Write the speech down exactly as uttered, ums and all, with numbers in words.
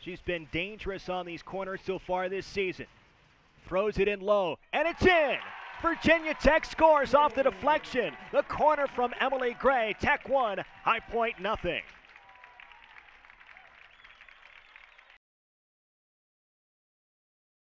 She's been dangerous on these corners so far this season. Throws it in low, and it's in! Virginia Tech scores off the deflection. The corner from Emily Gray. Tech one, High Point nothing.